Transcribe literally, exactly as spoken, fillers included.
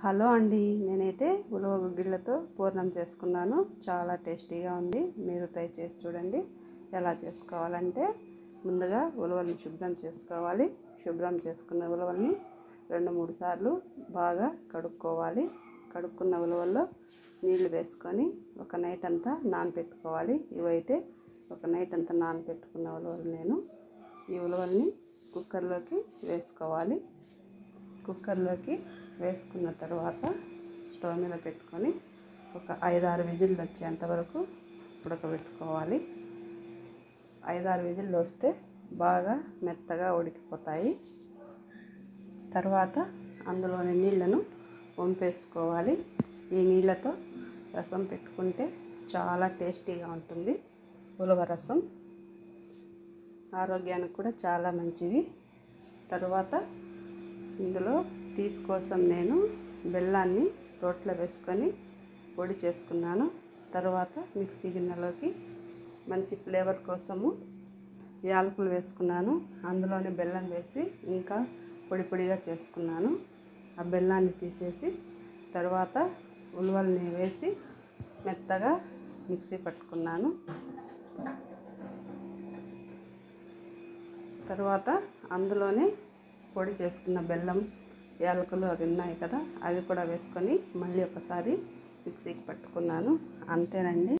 Hello అండి, నేనైతే ఉలవ గుగ్గిళ్ళతో పూర్ణం చేసుకున్నాను. చాలా టేస్టీగా ఉంది. మీరు ట్రై చేసి చూడండి. ఎలా చేసుకోవాలంటే, ముందుగా ఉలవల్ని శుభ్రం చేసుకోవాలి. శుభ్రం చేసుకున్న ఉలవల్ని రెండు మూడు సార్లు బాగా కడుక్కోవాలి. కడుక్కున్న ఉలవల్లో నీళ్లు వేసుకొని ఒక నైట్ అంతా నానబెట్టుకోవాలి. ఇవైతే ఒక నైట్ అంతా నానబెట్టుకున్న ఉలవలు నేను ఈ ఉలవల్ని కుక్కర్లోకి వేసుకోవాలి. కుక్కర్లోకి వేసుకున్న తర్వాత స్టవ్ మీద పెట్టుకొని ఒక ఐదారు విజిల్లు వచ్చేంత వరకు ఉడకబెట్టుకోవాలి. ఐదారు విజిల్లు వస్తే బాగా మెత్తగా ఉడికిపోతాయి. తర్వాత అందులోని నీళ్లను వంపేసుకోవాలి. ఈ నీళ్ళతో రసం పెట్టుకుంటే చాలా టేస్టీగా ఉంటుంది. ఉలవ రసం ఆరోగ్యానికి కూడా చాలా మంచిది. తర్వాత ఇందులో తీపి కోసం నేను బెల్లాన్ని రోట్లో వేసుకొని పొడి చేసుకున్నాను. తర్వాత మిక్సీ గిన్నెలోకి మంచి ఫ్లేవర్ కోసము యాలకులు వేసుకున్నాను. అందులోనే బెల్లం వేసి ఇంకా పొడి పొడిగా చేసుకున్నాను. ఆ బెల్లాన్ని తీసేసి తర్వాత ఉలవల్ని వేసి మెత్తగా మిక్సీ పట్టుకున్నాను. తర్వాత అందులోనే పొడి చేసుకున్న బెల్లం, యాలకులు అవి ఉన్నాయి కదా, అవి కూడా వేసుకొని మళ్ళీ ఒకసారి మిక్సీకి పట్టుకున్నాను. అంతేనండి.